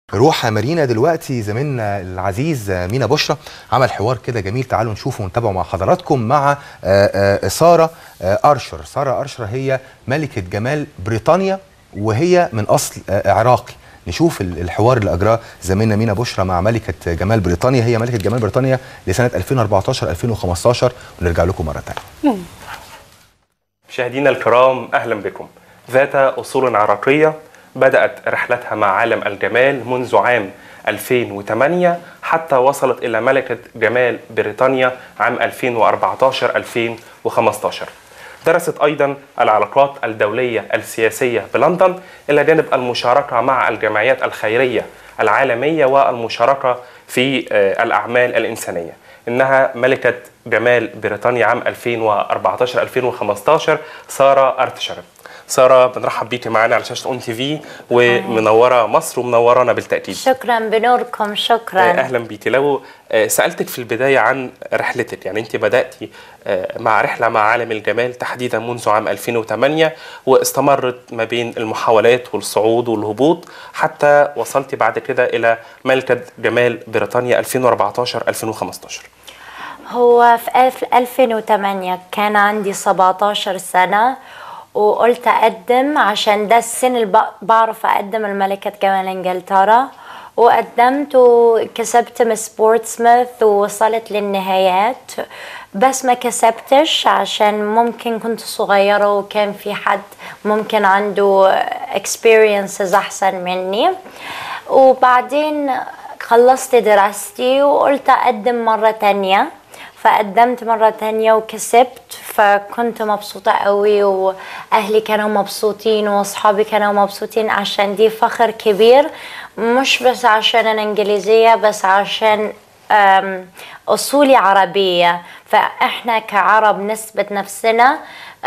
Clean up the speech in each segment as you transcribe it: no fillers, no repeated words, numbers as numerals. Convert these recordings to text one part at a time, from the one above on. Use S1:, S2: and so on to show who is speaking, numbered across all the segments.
S1: روح مارينا دلوقتي زميلنا العزيز مينا بشرى عمل حوار كده جميل، تعالوا نشوفه ونتابعه مع حضراتكم مع سارة أرشر. سارة أرشر هي ملكة جمال بريطانيا وهي من أصل عراقي. نشوف الحوار اللي أجراه زميلنا مينا بشرى مع ملكة جمال بريطانيا، هي ملكة جمال بريطانيا لسنة 2014-2015، ونرجع لكم مرة تانية.
S2: مشاهدينا الكرام، أهلا بكم. ذات أصول عراقية بدأت رحلتها مع عالم الجمال منذ عام 2008 حتى وصلت إلى ملكة جمال بريطانيا عام 2014-2015. درست أيضا العلاقات الدولية السياسية بلندن إلى جانب المشاركة مع الجمعيات الخيرية العالمية والمشاركة في الأعمال الإنسانية. إنها ملكة جمال بريطانيا عام 2014-2015 سارة أرتشر. سارة، بنرحب بيكي معانا على شاشة اون تي في، ومنورة مصر ومنورانا بالتأكيد.
S3: شكرا، بنوركم. شكرا.
S2: أهلا بيكي. لو سألتك في البداية عن رحلتك، يعني أنت بدأتي مع رحلة مع عالم الجمال تحديدا منذ عام 2008 واستمرت ما بين المحاولات والصعود والهبوط حتى وصلتي بعد كده إلى ملكة جمال بريطانيا 2014-2015.
S3: هو في 2008 كان عندي 17 سنة، وقلت أقدم عشان ده السن اللي بعرف أقدم الملكة جمال إنجلترا، وقدمت وكسبت مس بورتسموث ووصلت للنهايات، بس ما كسبتش عشان ممكن كنت صغيرة وكان في حد ممكن عنده experiences أحسن مني. وبعدين خلصت دراستي وقلت أقدم مرة تانية، فقدمت مرة تانية وكسبت، فكنت مبسوطة قوي وأهلي كانوا مبسوطين وأصحابي كانوا مبسوطين، عشان دي فخر كبير، مش بس عشان أنا إنجليزية، بس عشان أصولي عربية، فإحنا كعرب نثبت نفسنا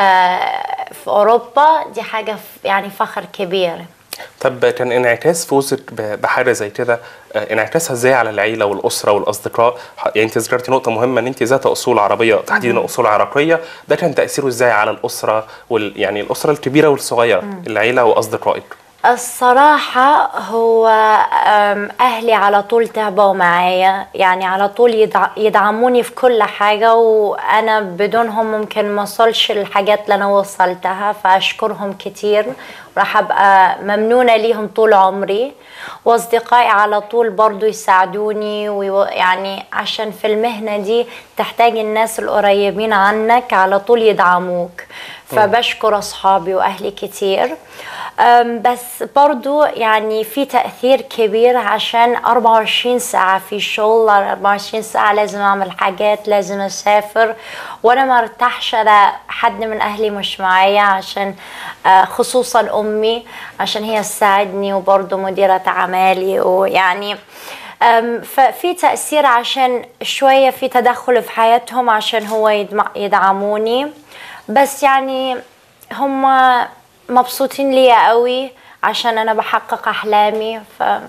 S3: في أوروبا، دي حاجة يعني فخر كبير.
S2: طب كان انعكاس فوزك بحاجه زي كده، انعكاسها ازاي على العيله والاسره والاصدقاء؟ يعني انت ذكرتي نقطه مهمه ان انت ذات اصول عربيه تحديدا اصول عراقيه، ده كان تاثيره ازاي على الاسره يعني الاسره الكبيره والصغيره، العيله واصدقائك؟
S3: الصراحة هو أهلي على طول تعبوا معايا، يعني على طول يدعموني في كل حاجة، وأنا بدونهم ممكن ما وصلش الحاجات اللي أنا وصلتها، فأشكرهم كتير، راح أبقى ممنونة ليهم طول عمري. وأصدقائي على طول برضو يساعدوني، ويعني عشان في المهنة دي تحتاج الناس القريبين عنك على طول يدعموك، فبشكر أصحابي وأهلي كتير. بس برضو يعني في تأثير كبير، عشان 24 ساعة في شغل، 24 ساعة لازم أعمل حاجات، لازم أسافر، وأنا ما ارتاحش على حد من أهلي مش معايا، عشان خصوصا أمي عشان هي تساعدني، وبرضو مديرة أعمالي، ويعني ففي تأثير عشان شوية في تدخل في حياتهم عشان هو يدعموني، بس يعني هم مبسوطين ليا قوي عشان انا بحقق احلامي.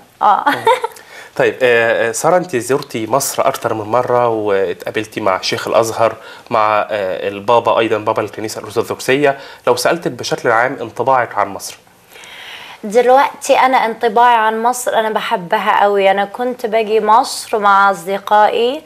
S2: طيب سارة، انت زرتي مصر اكتر من مره واتقابلتي مع شيخ الازهر، مع البابا ايضا، بابا الكنيسه الارثوذكسيه. لو سالتك بشكل عام انطباعك عن مصر
S3: دلوقتي، أنا انطباعي عن مصر أنا بحبها قوي. أنا كنت باجي مصر مع أصدقائي،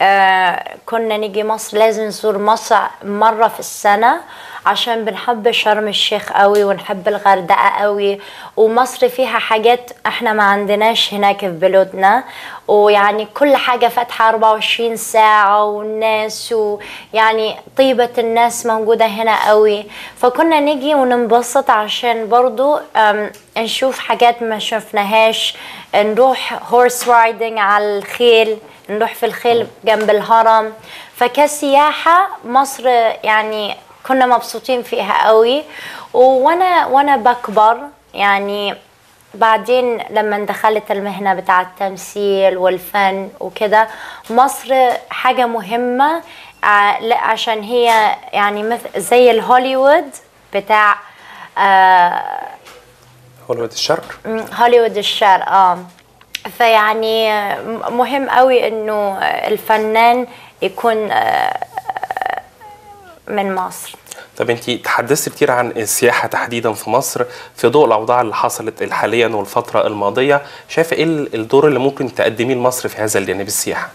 S3: كنا نيجي مصر، لازم نزور مصر مرة في السنة، عشان بنحب شرم الشيخ قوي ونحب الغردقة قوي، ومصر فيها حاجات احنا ما عندناش هناك في بلدنا، ويعني كل حاجة فاتحة 24 ساعة، والناس ويعني طيبة الناس موجودة هنا قوي، فكنا نيجي وننبسط عشان برضو نشوف حاجات ما شفناهاش، نروح هورس رايدنج على الخيل، نروح في الخيل جنب الهرم، فكسياحة مصر يعني كنا مبسوطين فيها قوي. وانا بكبر يعني بعدين لما دخلت المهنة بتاع التمثيل والفن وكده، مصر حاجة مهمة عشان هي يعني مثل زي الهوليوود بتاع
S2: هوليوود الشرق.
S3: هوليوود الشرق. فيعني مهم قوي انه الفنان يكون من مصر.
S2: طب انت تحدثت كتير عن السياحة تحديدا في مصر في ضوء الأوضاع اللي حصلت حاليا والفترة الماضية، شايفة ايه الدور اللي ممكن تقدميه لمصر في هذا الجانب السياحة؟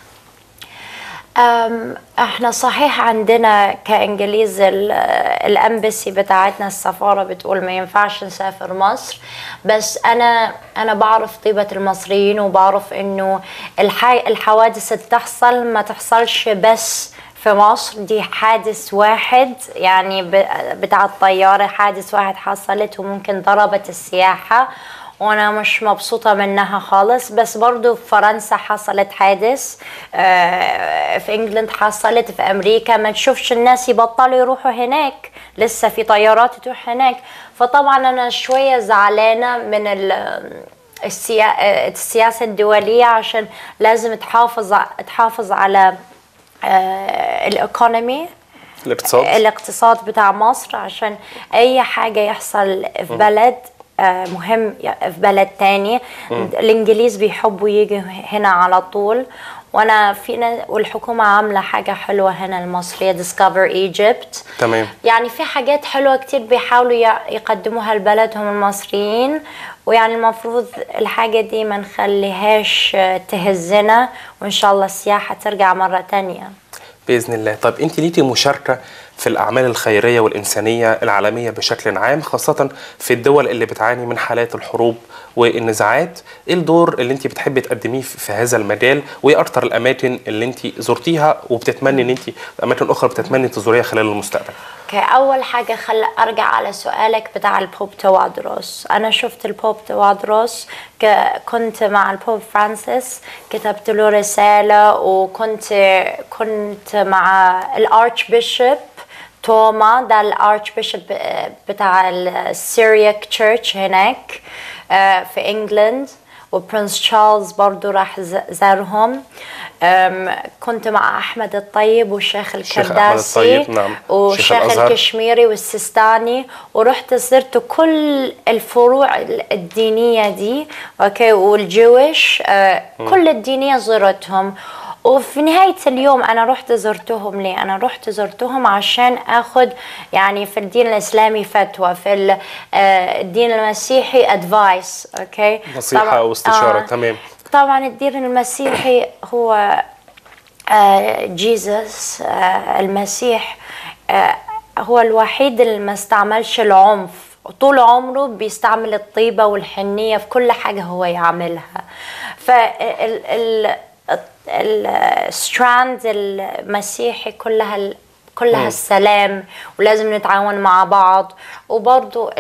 S3: احنا صحيح عندنا كإنجليز الامبسي بتاعتنا، السفارة بتقول ما ينفعش نسافر مصر، بس انا بعرف طيبة المصريين، وبعرف انه الحوادث اللي تحصل ما تحصلش بس في مصر. دي حادث واحد يعني بتاع الطيارة، حادث واحد حصلت وممكن ضربت السياحة، وانا مش مبسوطة منها خالص. بس برضو في فرنسا حصلت حادث، في انجلند حصلت، في امريكا ما تشوفش الناس يبطلوا يروحوا هناك، لسه في طيارات تروح هناك. فطبعا انا شوية زعلانة من السياسة الدولية، عشان لازم تحافظ على الايكونومي، الاقتصاد بتاع مصر، عشان اي حاجة يحصل في بلد مهم في بلد تاني. الانجليز بيحبوا يجوا هنا على طول، وانا والحكومه عامله حاجه حلوه هنا المصريه Discover Egypt.
S2: تمام.
S3: يعني في حاجات حلوه كتير بيحاولوا يقدموها لبلدهم المصريين، ويعني المفروض الحاجه دي ما نخليهاش تهزنا، وان شاء الله السياحه ترجع مره تانية
S2: بإذن الله. طب انت ليكي مشاركة في الأعمال الخيرية والإنسانية العالمية بشكل عام، خاصة في الدول اللي بتعاني من حالات الحروب والنزاعات. ايه الدور اللي انت بتحبي تقدميه في هذا المجال، وايه اكتر الاماكن اللي انت زرتيها وبتتمني ان انت اماكن اخرى بتتمني تزوريها خلال المستقبل؟
S3: اول حاجه ارجع على سؤالك بتاع البوب توادروس. انا شفت البوب توادروس، كنت مع البوب فرانسيس، كتبت له رساله، وكنت مع الارش بيشوب توما، ده الارش بيشوب بتاع السيرياك تشيرش هناك في انجلند، وبرنس تشارلز برضو راح زارهم. كنت مع احمد الطيب والشيخ الكرداسي،
S2: نعم.
S3: والشيخ الكشميري والسيستاني، ورحت زرت كل الفروع الدينيه دي، اوكي، والجويش، كل الدينيه زرتهم. وفي نهاية اليوم أنا رحت زرتهم ليه؟ أنا رحت زرتهم عشان أخذ يعني في الدين الإسلامي فتوى، في الدين المسيحي أدفايس، أوكي؟
S2: نصيحة أو استشارة. تمام.
S3: طبعا الدين المسيحي هو جيسس، المسيح هو الوحيد اللي ما استعملش العنف، طول عمره بيستعمل الطيبة والحنية في كل حاجة هو يعملها. الستراند المسيحي كلها السلام، ولازم نتعاون مع بعض. وبرضو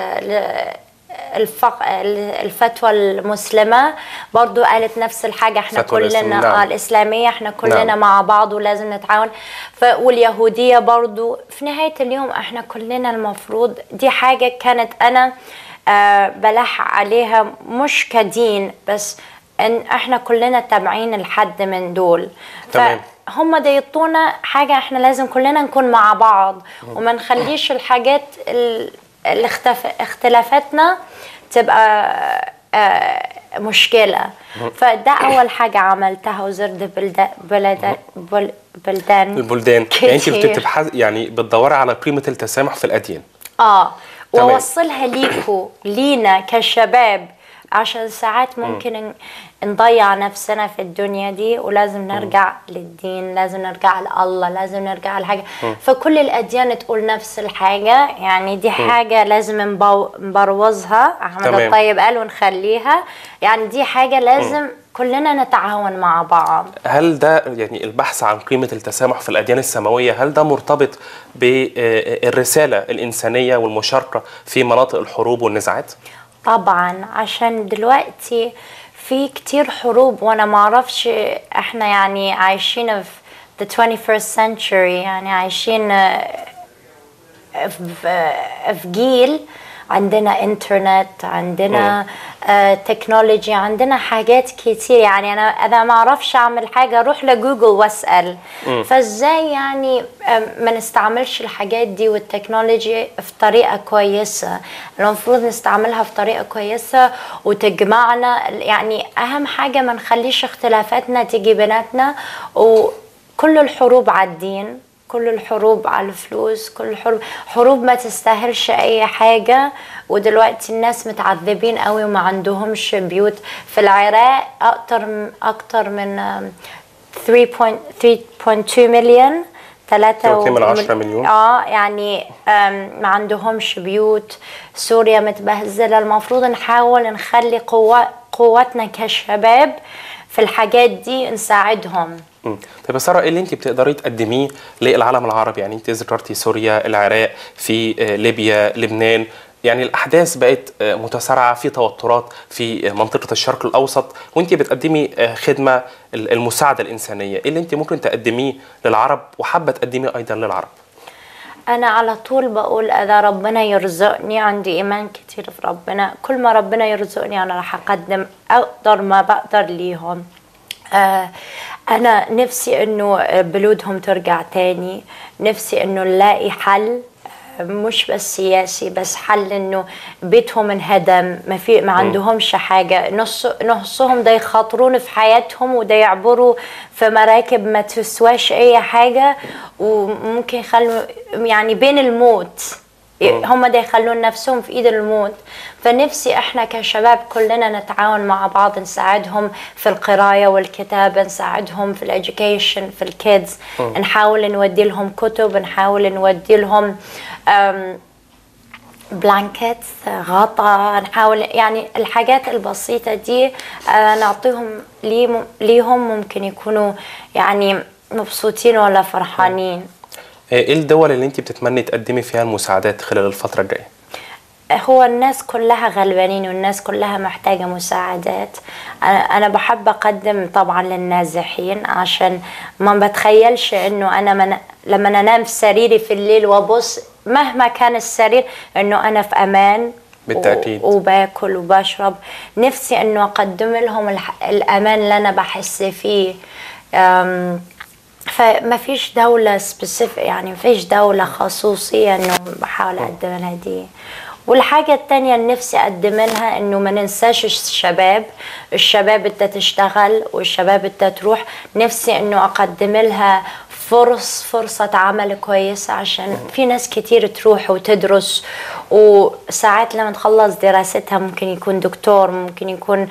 S3: الفتوى المسلمة برضو قالت نفس الحاجة، احنا كلنا
S2: نعم.
S3: الإسلامية احنا كلنا
S2: نعم.
S3: مع بعض ولازم نتعاون. واليهودية برضو في نهاية اليوم احنا كلنا المفروض، دي حاجة كانت أنا بلح عليها مش كدين بس، ان احنا كلنا تابعين الحد من دول.
S2: تمام.
S3: فهم ده يعطونا حاجة احنا لازم كلنا نكون مع بعض، وما نخليش الحاجات اختلافاتنا تبقى مشكلة. فده أول حاجة عملتها، وزرت بلدان
S2: يعني انت بتبحث، يعني بتدوري على قيمة التسامح في الأديان.
S3: ووصلها لينا كشباب، عشان ساعات ممكن نضيع نفسنا في الدنيا دي، ولازم نرجع للدين، لازم نرجع لله، لازم نرجع لحاجة. فكل الأديان تقول نفس الحاجة، يعني دي حاجة لازم نبروزها، أحمد الطيب قال، ونخليها. يعني دي حاجة لازم كلنا نتعاون مع بعض.
S2: هل ده يعني البحث عن قيمة التسامح في الأديان السماوية، هل ده مرتبط بالرسالة الإنسانية والمشاركة في مناطق الحروب والنزاعات؟
S3: طبعا، عشان دلوقتي في كتير حروب، وانا ما اعرفش، احنا يعني عايشين في the 21st century، يعني عايشين في جيل عندنا انترنت، عندنا تكنولوجي، عندنا حاجات كتير. يعني انا ما اعرفش اعمل حاجه، اروح لجوجل واسال. فازاي يعني ما نستعملش الحاجات دي والتكنولوجي في طريقه كويسه؟ المفروض نستعملها في طريقه كويسه وتجمعنا. يعني اهم حاجه ما نخليش اختلافاتنا تيجي بيناتنا. وكل الحروب على الدين، كل الحروب على الفلوس، كل حروب ما تستاهلش اي حاجة. ودلوقتي الناس متعذبين قوي وما عندهمش بيوت. في العراق اكتر من 3.2 مليون،
S2: 3.10 مليون.
S3: يعني ما عندهمش بيوت. سوريا متبهزلة. المفروض نحاول نخلي قوتنا كشباب في الحاجات دي، نساعدهم.
S2: طيب يا ساره، ايه اللي انت بتقدري تقدميه للعالم العربي؟ يعني انت ذكرتي سوريا، العراق، في ليبيا، لبنان، يعني الاحداث بقت متسارعه، في توترات في منطقه الشرق الاوسط، وانت بتقدمي خدمه المساعده الانسانيه. ايه اللي انت ممكن تقدميه للعرب وحابه تقدميه ايضا للعرب؟
S3: أنا على طول بقول إذا ربنا يرزقني، عندي إيمان كتير في ربنا، كل ما ربنا يرزقني أنا رح أقدم أقدر ما بقدر ليهم. أنا نفسي إنه بلودهم ترجع تاني، نفسي إنه نلاقي حل، مش بس سياسي، بس حل إنه بيتهم انهدم، ما عندهمش حاجة. نصهم ده يخاطرون في حياتهم وده يعبروا في مراكب ما تسواش أي حاجة، وممكن يخلوا يعني بين الموت، هم ده يخلون نفسهم في ايد الموت. فنفسي احنا كشباب كلنا نتعاون مع بعض، نساعدهم في القرايه والكتابه، نساعدهم في الاديوكيشن، في الكيدز، نحاول نودي لهم كتب، نحاول نودي لهم بلانكيت، غطاء، نحاول يعني الحاجات البسيطه دي نعطيهم ليهم، ممكن يكونوا يعني مبسوطين ولا فرحانين.
S2: ايه الدول اللي انت بتتمني تقدمي فيها المساعدات خلال الفترة الجاية؟
S3: هو الناس كلها غلبانين والناس كلها محتاجة مساعدات. أنا بحب أقدم طبعا للنازحين، عشان ما بتخيلش إنه أنا لما أنام في سريري في الليل وأبص مهما كان السرير إنه أنا في أمان.
S2: بالتأكيد.
S3: وباكل وبشرب. نفسي إنه أقدم لهم الأمان اللي أنا بحس فيه. فما فيش دولة سبيسيفيك، يعني ما فيش دولة خصوصية انه بحاول اقدم لها دي. والحاجة التانية اللي نفسي اقدم لها انه ما ننساش الشباب انت تشتغل والشباب انت تروح. نفسي انه اقدم لها فرصة عمل كويسة، عشان في ناس كتير تروح وتدرس، وساعات لما تخلص دراستها ممكن يكون دكتور، ممكن يكون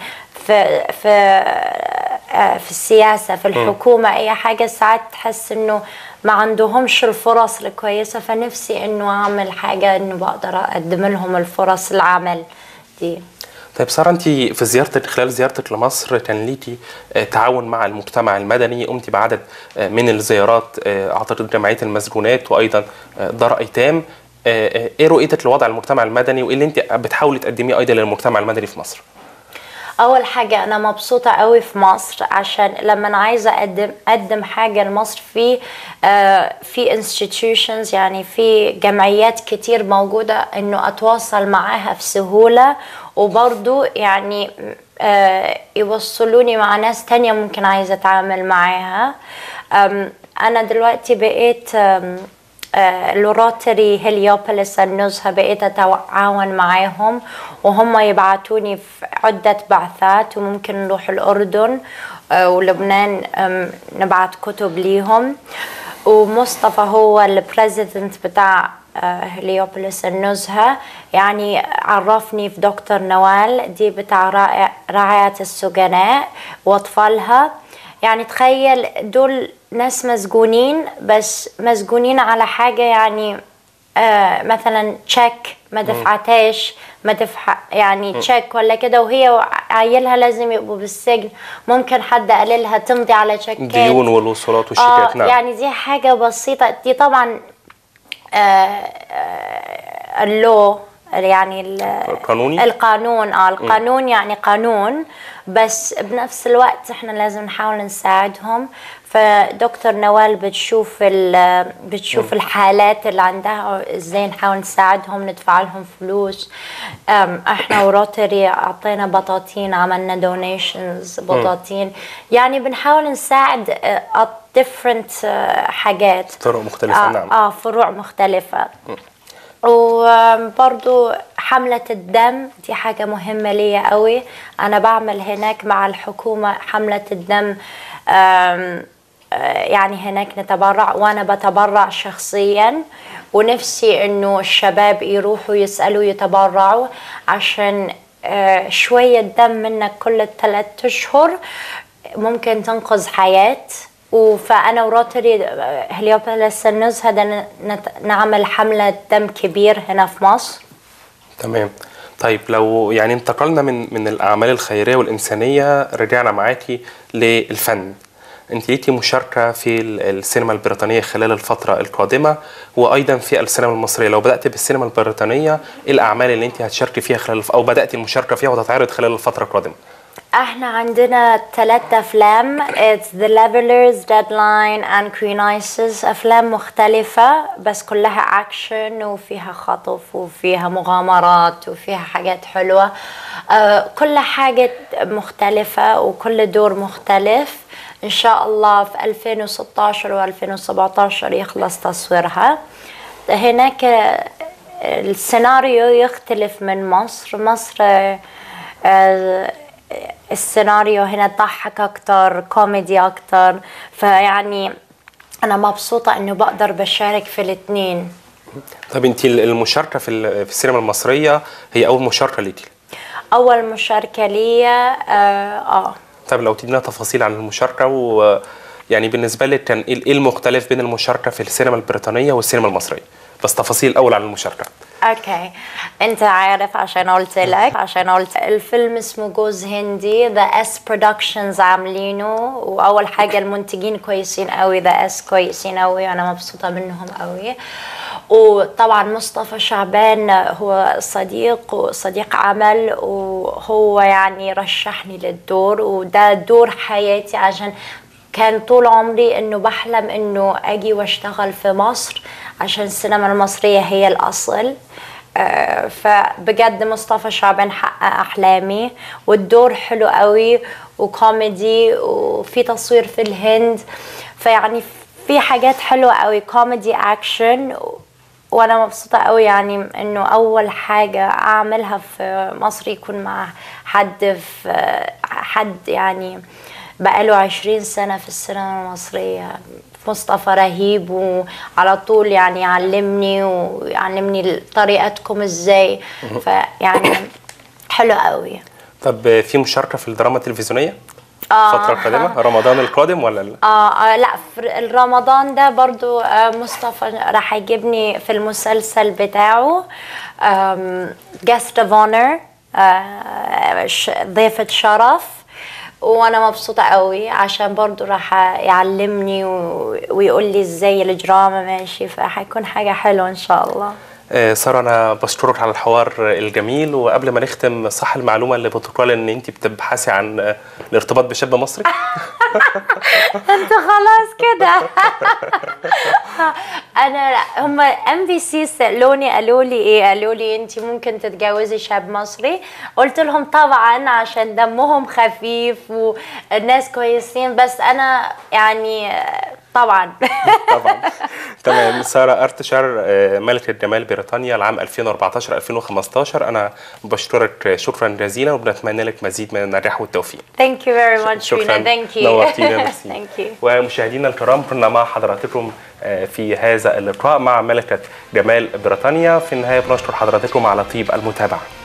S3: في السياسة، في الحكومة، أي حاجة. ساعات تحس إنه ما عندهمش الفرص الكويسة. فنفسي إنه أعمل حاجة إنه بقدر أقدم لهم الفرص العمل دي.
S2: طيب سارة، أنت في خلال زيارتك لمصر كان ليكي تعاون مع المجتمع المدني، قمتي بعدد من الزيارات، أعتقد جمعية المسجونات وأيضا دار أيتام. إيه رؤيتك لوضع المجتمع المدني، وإيه اللي أنت بتحاولي تقدميه أيضا للمجتمع المدني في مصر؟
S3: اول حاجه انا مبسوطه قوي في مصر، عشان لما انا عايزه اقدم حاجه لمصر في institutions، يعني في جمعيات كتير موجوده انه اتواصل معاها في سهوله، وبرضو يعني يوصلوني مع ناس تانية ممكن عايزه اتعامل معاها. انا دلوقتي بقيت الروتري هليوبوليس النزهة، بقيت أتعاون معاهم وهم يبعتوني في عدة بعثات، وممكن نروح الأردن ولبنان نبعت كتب ليهم. ومصطفى هو البريزيدنت بتاع هليوبوليس النزهة، يعني عرفني في دكتور نوال دي بتاع رعاية السجناء وأطفالها. يعني تخيل دول ناس مسجونين، بس مسجونين على حاجة يعني مثلا تشيك ما دفعتهاش، ما دفع يعني تشيك ولا كده، وهي وعيلها لازم يبقوا بالسجن. ممكن حد قال لها تمضي على تشيكات،
S2: الديون والوصولات والشيكات. نعم.
S3: يعني دي حاجة بسيطة. دي طبعا اللو يعني
S2: القانوني،
S3: القانون القانون يعني قانون، بس بنفس الوقت احنا لازم نحاول نساعدهم. فدكتور نوال بتشوف الحالات اللي عندها، ازاي نحاول نساعدهم، ندفع لهم فلوس. احنا وروتري اعطينا بطاطين، عملنا دونيشنز بطاطين، يعني بنحاول نساعد different حاجات،
S2: طرق مختلفة. نعم.
S3: فروع مختلفة. وبرضو حملة الدم دي حاجة مهمة ليا قوي. أنا بعمل هناك مع الحكومة حملة الدم يعني هناك نتبرع، وأنا بتبرع شخصيا، ونفسي إنه الشباب يروحوا يسألوا يتبرعوا، عشان شوية دم منك كل 3 أشهر ممكن تنقذ حياة. فأنا وروتري هليوبوليس هذا نعمل حملة دم كبير هنا في مصر.
S2: تمام. طيب لو يعني انتقلنا من الأعمال الخيرية والإنسانية، رجعنا معاكي للفن. انت ليكي مشاركة في السينما البريطانية خلال الفترة القادمة، وأيضا في السينما المصرية. لو بدأت بالسينما البريطانية، إيه الأعمال اللي انت هتشاركي فيها أو بدأتي المشاركة فيها وتتعرض خلال الفترة القادمة؟
S3: احنا عندنا 3 أفلام، It's The Levelers, Deadline and Queen Isis. أفلام مختلفة بس كلها أكشن، وفيها خطف وفيها مغامرات وفيها حاجات حلوة. كل حاجة مختلفة وكل دور مختلف. إن شاء الله في 2016 و 2017 يخلص تصويرها. هناك السيناريو يختلف من مصر. السيناريو هنا ضحك أكتر، كوميدي أكتر، فيعني أنا مبسوطة إنه بقدر بشارك في الاتنين.
S2: طب أنت المشاركة في السينما المصرية هي أول مشاركة ليكي؟
S3: أول مشاركة ليا.
S2: طب لو تدينا تفاصيل عن المشاركة، ويعني بالنسبة لك كان إيه المختلف بين المشاركة في السينما البريطانية والسينما المصرية؟ بس تفاصيل الأول عن المشاركة.
S3: اوكي، انت عارف عشان قلت الفيلم اسمه جوز هندي، ذا اس برودكشنز عاملينه، واول حاجه المنتجين كويسين قوي، ذا اس كويسين قوي، انا مبسوطه منهم قوي. وطبعا مصطفى شعبان هو صديق عمل، وهو يعني رشحني للدور، وده دور حياتي، عشان كان طول عمري انه بحلم انه اجي واشتغل في مصر، عشان السينما المصرية هي الأصل. فبجد مصطفى شعبان حقق أحلامي، والدور حلو قوي وكوميدي، وفي تصوير في الهند، فيعني في حاجات حلوة قوي، كوميدي أكشن. وأنا مبسوطة قوي يعني إنه أول حاجة أعملها في مصر يكون مع حد يعني بقاله 20 سنة في السينما المصرية. مصطفى رهيب، وعلى طول يعني يعلمني طريقتكم ازاي، فيعني حلو قوي.
S2: طب في مشاركة في الدراما التلفزيونية الفترة القادمة، رمضان القادم ولا لا؟
S3: لا، في الرمضان ده برضو مصطفى راح يجيبني في المسلسل بتاعه guest of honor، ضيفة شرف، وانا مبسوطه قوي عشان برضو راح يعلمني ويقول لي ازاي الدراما ماشي، فهيكون حاجه حلوه ان شاء الله.
S2: سارة، انا بشكرك على الحوار الجميل. وقبل ما نختم، صح المعلومه اللي بتقال ان انت بتبحثي عن الارتباط بشاب مصري؟
S3: انت خلاص كده. انا هم MBC سالوني، قالوا لي انت ممكن تتجوزي شاب مصري؟ قلت لهم طبعا، عشان دمهم خفيف والناس كويسين، بس انا يعني طبعا. طبعا.
S2: تمام. سارة أرتشر، ملكة جمال بريطانيا العام 2014-2015، أنا بشكرك شكرا جزيلا، وبنتمنى لك مزيد من النجاح والتوفيق.
S3: Thank you very much.
S2: شكرا.
S3: Thank you.
S2: نورتينا.
S3: Thank you.
S2: ومشاهدينا الكرام، كنا مع حضراتكم في هذا اللقاء مع ملكة جمال بريطانيا. في النهاية بنشكر حضراتكم على طيب المتابعة.